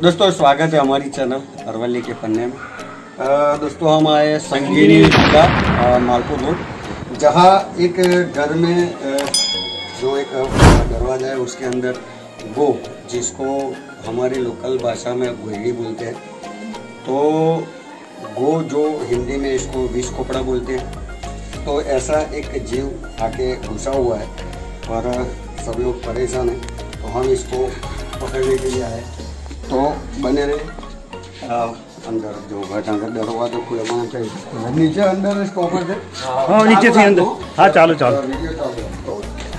दोस्तों स्वागत है हमारी चैनल अरवली के पन्ने में। दोस्तों हम आए संगीनी विला मालपुर रोड, जहाँ एक घर में जो एक दरवाजा है उसके अंदर गो, जिसको हमारी लोकल भाषा में गोयड़ी बोलते हैं, तो गो जो हिंदी में इसको विष कोपड़ा बोलते हैं। तो ऐसा एक जीव आके घुसा हुआ है और सब लोग परेशान हैं, तो हम इसको पकड़ने के लिए आए। तो बने रहे अंदर जो घटा अंदर दरवाजा खुला होना चाहिए, नीचे अंदर इसको ऊपर से हाँ नीचे से अंदर। हाँ चालू चालू वीडियो चालू।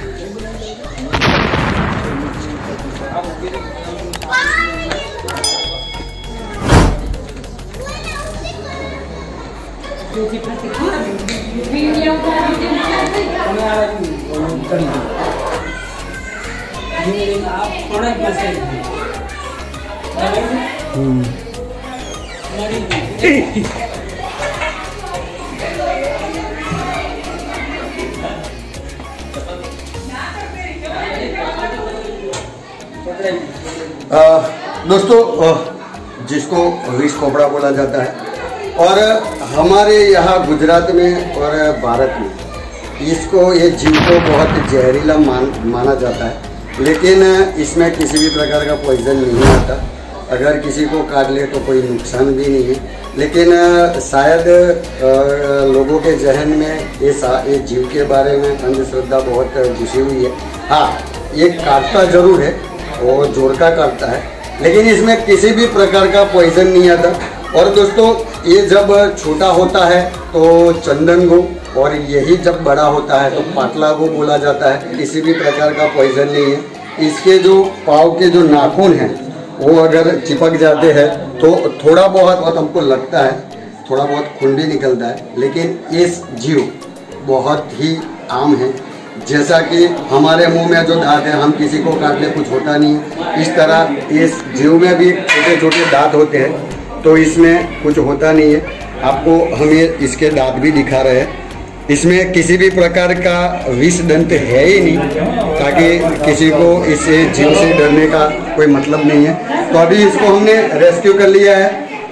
दोस्तों जिसको विष कोपड़ा बोला जाता है, और हमारे यहाँ गुजरात में और भारत में इसको ये जीव को बहुत जहरीला माना जाता है, लेकिन इसमें किसी भी प्रकार का पॉइजन नहीं आता। अगर किसी को काट ले तो कोई नुकसान भी नहीं है, लेकिन शायद लोगों के जहन में ये जीव के बारे में अंधश्रद्धा बहुत घुसी हुई है। हाँ, ये काटता जरूर है, वो जोर का काटता है, लेकिन इसमें किसी भी प्रकार का पॉइजन नहीं आता। और दोस्तों ये जब छोटा होता है तो चंदन गो, और यही जब बड़ा होता है तो पाटला गो बोला जाता है। किसी भी प्रकार का पॉइजन नहीं है। इसके जो पाँव के जो नाखून हैं वो अगर चिपक जाते हैं तो थोड़ा बहुत हमको लगता है, थोड़ा बहुत खून भी निकलता है, लेकिन इस जीव बहुत ही आम है। जैसा कि हमारे मुंह में जो दांत है, हम किसी को काट ले कुछ होता नहीं, इस तरह इस जीव में भी छोटे छोटे दांत होते हैं, तो इसमें कुछ होता नहीं है। आपको हमें इसके दांत भी दिखा रहे हैं। इसमें किसी भी प्रकार का विष दंत है ही नहीं, ताकि किसी को इस जीव से डरने का कोई मतलब नहीं है। तो अभी इसको हमने रेस्क्यू कर लिया है।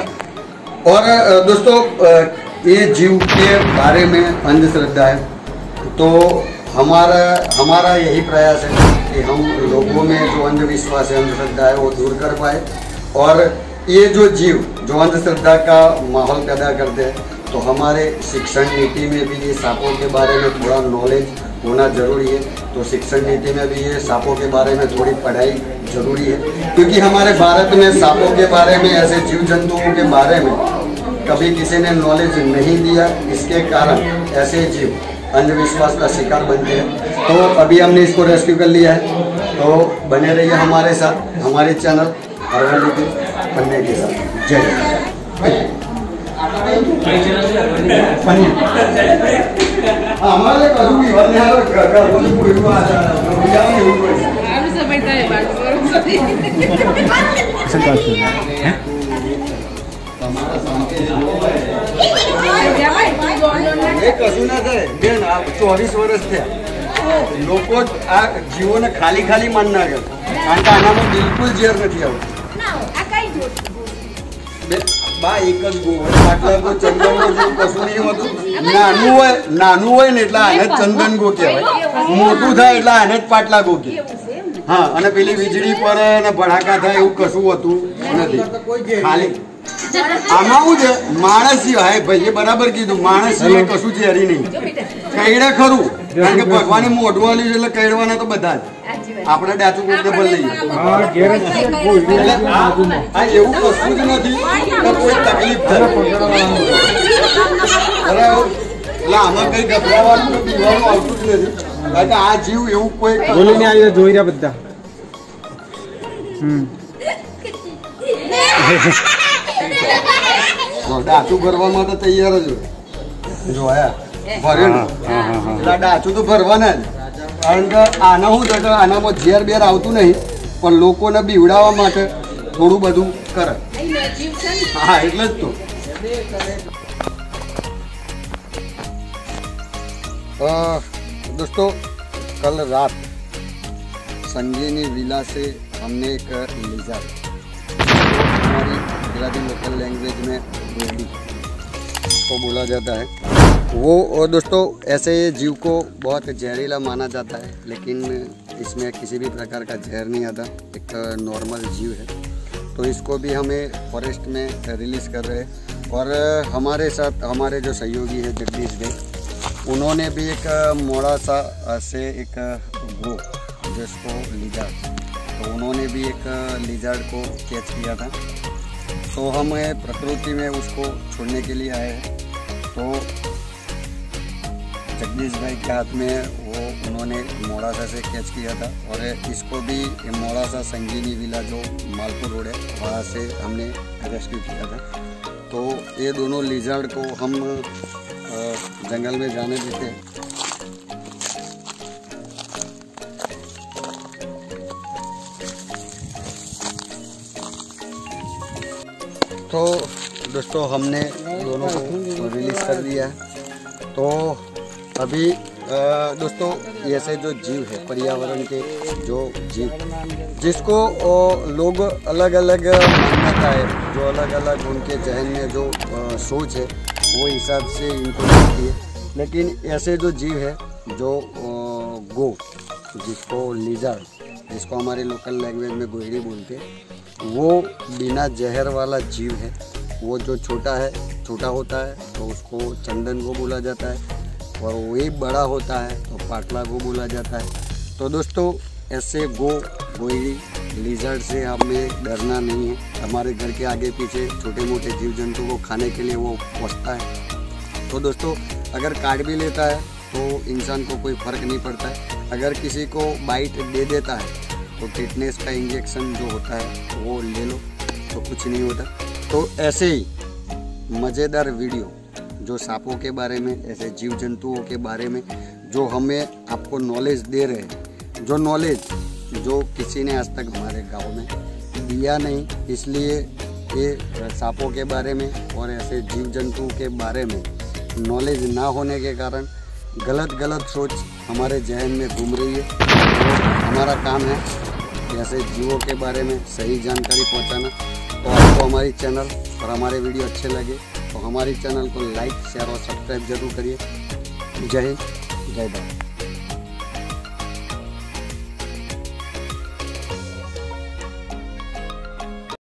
और दोस्तों ये जीव के बारे में अंधश्रद्धा है, तो हमारा यही प्रयास है कि हम लोगों में जो अंधविश्वास है, अंधश्रद्धा है, वो दूर कर पाए। और ये जो जीव जो अंधश्रद्धा का माहौल पैदा करते हैं, तो हमारे शिक्षण नीति में भी ये सांपों के बारे में थोड़ा नॉलेज होना जरूरी है। तो शिक्षण नीति में भी ये सांपों के बारे में थोड़ी पढ़ाई जरूरी है, क्योंकि हमारे भारत में सांपों के बारे में, ऐसे जीव जंतुओं के बारे में कभी किसी ने नॉलेज नहीं दिया। इसके कारण ऐसे जीव अंधविश्वास का शिकार बनते हैं। तो अभी हमने इसको रेस्क्यू कर लिया है। तो बने रहिए हमारे साथ, हमारे चैनल अरवली के पन्ने के साथ। जय हमारे કશું ના થાય બેન, 24 વર્ષ થયા, લોકો આ જીવોને ખાલી ખાલી માન નાખે, કારણ કે આનામાં બિલકુલ ઝેર નથી આવતું। બા એક જ ગો હોય, આટલા ગો ચંદન ગો જેવું કશું નહીં હોતું। નાનું હોય ને એટલે આને ચંદન ગો કહેવાય, મોટું થાય એટલે આને જ પાટલા ગો કહેવાય। હા, અને પેલી વીજળી પડે અને ભડાકા થાય એવું કશું હોતું નથી। ખાલી આમાં શું છે, માણસ સિવાય ભાઈએ બરાબર કીધું, માણસ સિવાય કશું ઝેરી નહીં। કઈડે ખરું, કારણ કે ભગવાને મોઢું આલ્યું છે એટલે કઈડવાના તો બધા જ। આપણે ડાચું કોઈને ભલ લઈએ, આ એવું કશું જ નથી કે કોઈ તકલીફ થાય। બરાબર, એટલે આમાં કઈ ગભરાવાનું કે પીવાનું આવતું જ નથી, કારણ કે આ જીવ એવું કોઈ બોલીને આવી જોઈ રહ્યા બધા। ડાચું ભરવામાં તો તૈયાર જ હોય, જોયા ભરેલું એટલે ડાચું તો ભરવાના જ, કારણ કે આના શું છે, આનામાં ઝેર બેર આવતું નહીં, પણ લોકોને બીવડાવવા માટે થોડું બધું કરે। હા, એટલે જ તો। दोस्तों कल रात संगीनी विला से हमने एक लिजार्ड हमारी गुजराती लोकल लैंग्वेज में गोयड़ी को बोला जाता है वो। और दोस्तों ऐसे जीव को बहुत जहरीला माना जाता है, लेकिन इसमें किसी भी प्रकार का जहर नहीं आता, एक नॉर्मल जीव है। तो इसको भी हमें फॉरेस्ट में रिलीज़ कर रहे हैं। और हमारे साथ हमारे जो सहयोगी है जगदीश भाई, उन्होंने भी एक मोड़ा सा से एक गो जिसको लिजार्ड, तो उन्होंने भी एक लिजार्ड को कैच किया था। तो हम प्रकृति में उसको छोड़ने के लिए आए हैं। तो जगदीश भाई के हाथ में वो उन्होंने मोड़ासा से कैच किया था, और इसको भी मोड़ासा संगीनी विला जो मालपुर रोड है वहाँ से हमने रेस्क्यू किया था। तो ये दोनों लिजार्ड को हम जंगल में जाने देते हैं। तो दोस्तों हमने दोनों को रिलीज़ कर दिया है। तो अभी दोस्तों ऐसे जो जीव है पर्यावरण के जो जीव जिसको लोग अलग अलग मान्यता है, जो अलग अलग उनके जहन में जो सोच है वो हिसाब से इनको मिलती है। लेकिन ऐसे जो जीव है जो गो, जिसको लिजार्ड, जिसको हमारे लोकल लैंग्वेज में गोयड़ी बोलते हैं, वो बिना जहर वाला जीव है। वो जो छोटा होता है तो उसको चंदन को बोला जाता है, और वही बड़ा होता है तो पाटला को बोला जाता है। तो दोस्तों ऐसे गोयड़ी लिजर्ड से हमें डरना नहीं है। हमारे घर के आगे पीछे छोटे मोटे जीव जंतु को खाने के लिए वो पहुँचता है। तो दोस्तों अगर काट भी लेता है तो इंसान को कोई फ़र्क नहीं पड़ता है। अगर किसी को बाइट दे देता है तो टिटनेस का इंजेक्शन जो होता है वो ले लो तो कुछ नहीं होता। तो ऐसे ही मज़ेदार वीडियो जो सांपों के बारे में, ऐसे जीव जंतुओं के बारे में जो हमें आपको नॉलेज दे रहे हैं, जो नॉलेज जो किसी ने आज तक हमारे गांव में दिया नहीं, इसलिए ये सांपों के बारे में और ऐसे जीव जंतुओं के बारे में नॉलेज ना होने के कारण गलत सोच हमारे जहन में घूम रही है। तो हमारा काम है ऐसे जीवों के बारे में सही जानकारी पहुंचाना। तो आपको हमारी चैनल और हमारे वीडियो अच्छे लगे तो हमारी चैनल को लाइक, शेयर और सब्सक्राइब जरूर करिए। जय हिंद, जय भारत।